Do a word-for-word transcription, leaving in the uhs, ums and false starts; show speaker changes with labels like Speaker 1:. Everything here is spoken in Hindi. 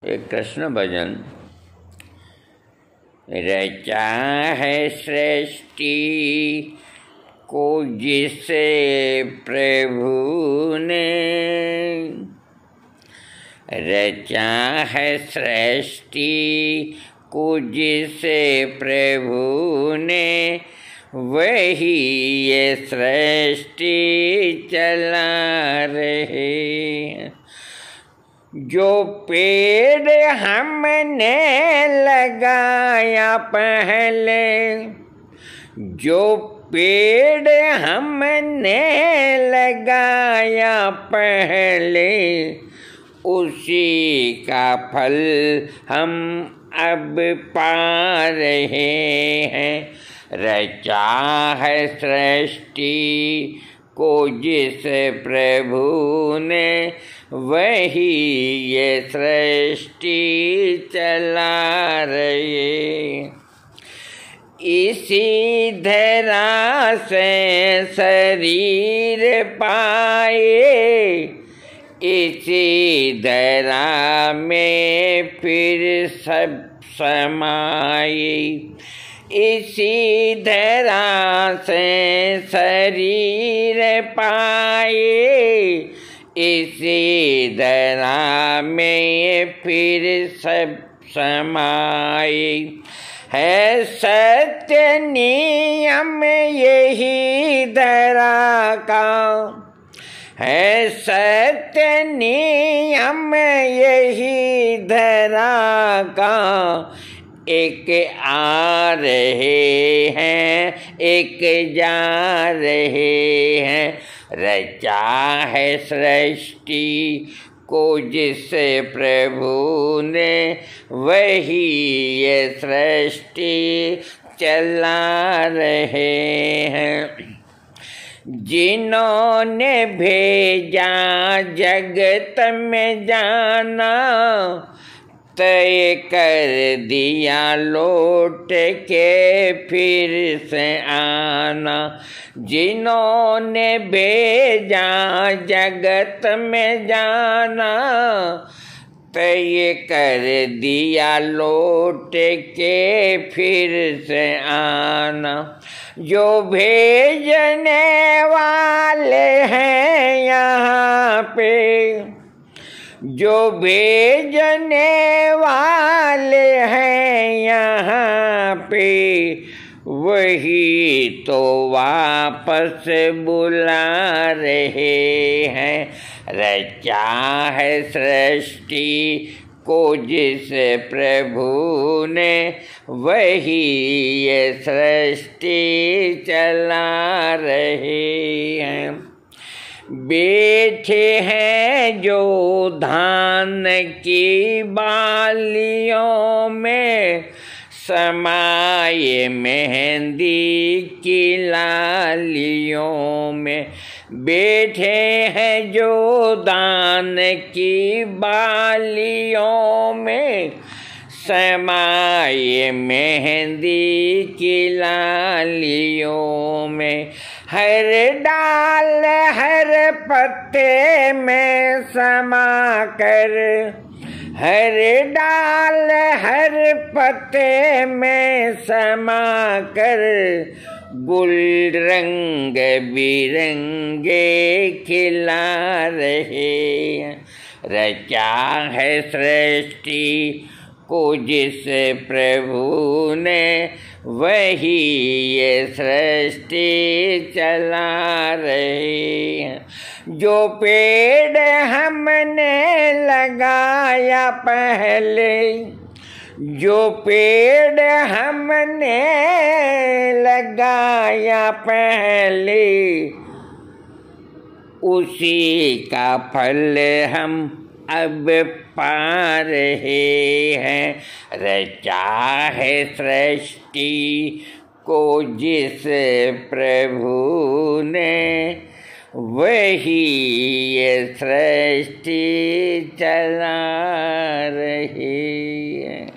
Speaker 1: एक कृष्ण भजन। रचा है सृष्टि को जिसे प्रभु ने, रचा है सृष्टि को जिसे प्रभु ने, वही ये सृष्टि चला रहे। जो पेड़ हमने लगाया पहले, जो पेड़ हमने लगाया पहले, उसी का फल हम अब पा रहे हैं। रचा है सृष्टि को जिस प्रभु ने, वही ये सृष्टि चला रहे। इसी धरा से शरीर पाए, इसी धरा में फिर सब समाए। इसी धरा से शरीर पाए, इसी धरा में फिर सब समाए। है सत्य नियम यही धरा का, है सत्य नियम यही धरा का। एक आ रहे हैं, एक जा रहे हैं। रचा है सृष्टि को जिस प्रभु ने, वही ये सृष्टि चला रहे हैं। जिन्होंने भेजा जगत में जाना, तय कर दिया लौट के फिर से आना। जिन्होंने भेजा जगत में जाना, तय कर दिया लौट के फिर से आना। जो भेजने वाले हैं यहाँ पे, जो भेजने वाले हैं यहाँ पे, वही तो वापस बुला रहे हैं। रचा है सृष्टि को जिस प्रभु ने, वही ये सृष्टि चला रहे हैं। बैठे हैं जो धान की बालियों में, समाये मेहंदी की लालियों में। बैठे हैं जो धान की बालियों में, समाये मेहंदी की लालियों में। हर डाल हर पत्ते में समा कर, हर डाल हर पत्ते में समा कर, गुल रंग बिरंगे खिला रहे हैं। रचा है सृष्टि को जिस प्रभु ने, वही ये सृष्टि चला रहे हैं। जो पेड़ हमने लगाया पहले, जो पेड़ हमने लगाया पहले, उसी का फल हम अब पा रहे हैं। रचा है सृष्टि को जिस प्रभु ने, वही ये सृष्टि चला रही है।